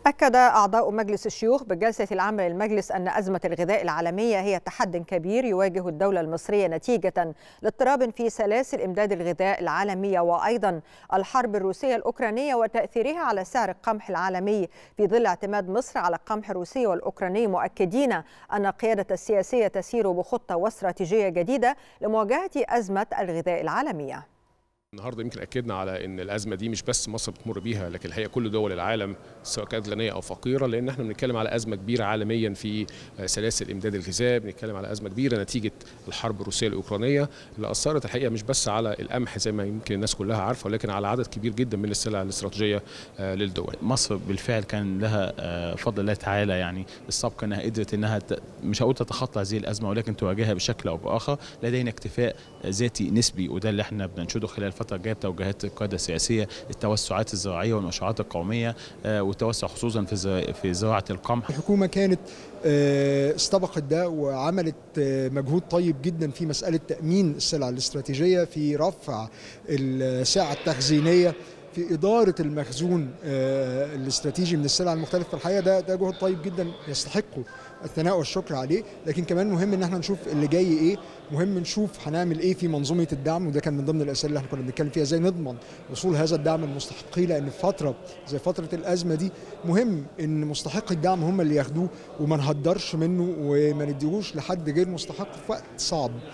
أكد أعضاء مجلس الشيوخ بالجلسة العامة للمجلس أن أزمة الغذاء العالمية هي تحد كبير يواجه الدولة المصرية نتيجة لاضطراب في سلاسل إمداد الغذاء العالمية، وأيضا الحرب الروسية الأوكرانية وتأثيرها على سعر القمح العالمي في ظل اعتماد مصر على القمح الروسي والأوكراني، مؤكدين أن القيادة السياسية تسير بخطة واستراتيجية جديدة لمواجهة أزمة الغذاء العالمية. النهارده يمكن اكدنا على ان الازمه دي مش بس مصر بتمر بيها، لكن الحقيقه كل دول العالم سواء كانت غنيه او فقيره، لان احنا بنتكلم على ازمه كبيره عالميا في سلاسل امداد الغذاء، بنتكلم على ازمه كبيره نتيجه الحرب الروسيه الاوكرانيه اللي اثرت الحقيقه مش بس على القمح زي ما يمكن الناس كلها عارفه، ولكن على عدد كبير جدا من السلع الاستراتيجيه للدول. مصر بالفعل كان لها فضل الله تعالى يعني السبق انها قدرت انها مش هقول تتخطى هذه الازمه، ولكن تواجهها بشكل او باخر. لدينا اكتفاء ذاتي نسبي، وده اللي احنا بننشده خلال الفتره الجايه بتوجيهات القياده السياسيه، التوسعات الزراعيه والمشروعات القوميه، والتوسع خصوصا في زراعه القمح. الحكومه كانت استبقت ده وعملت مجهود طيب جدا في مساله تامين السلع الاستراتيجيه، في رفع السعه التخزينيه، في إدارة المخزون الاستراتيجي من السلع المختلفة. في الحقيقة ده جهد طيب جدا يستحقوا الثناء والشكر عليه، لكن كمان مهم ان احنا نشوف اللي جاي ايه، مهم نشوف هنعمل ايه في منظومة الدعم، وده كان من ضمن الأسئلة اللي احنا كنا بنتكلم فيها، ازاي نضمن وصول هذا الدعم للمستحقين، لأن في فترة زي فترة الأزمة دي مهم ان مستحقي الدعم هم اللي ياخدوه، وما نهدرش منه وما نديهوش لحد غير مستحق في وقت صعب.